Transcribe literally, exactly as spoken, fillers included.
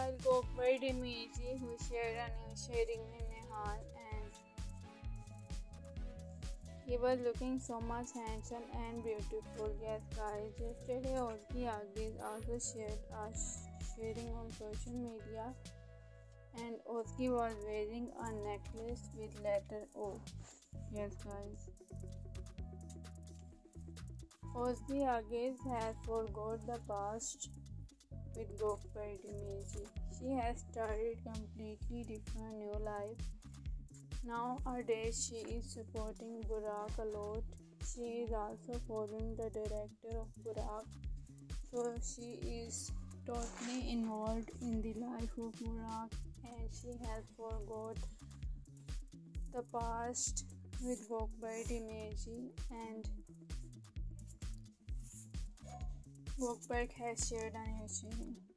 while Gökberk demirci, who shared a new sharing with Nihal, and he was looking so much handsome and beautiful. Yes guys, yesterday Özge yagiz also shared a sharing on social media, and Özge was wearing a necklace with letter O. Yes guys, Özge yagiz has forgot the past with Gökberk demirci. She has started completely different new life. Nowadays she is supporting Burak a lot. She is also following the director of Burak. So she is totally involved in the life of Burak, and she has forgot the past with Gökberk demirci, and Gökberk has shared a new sharing.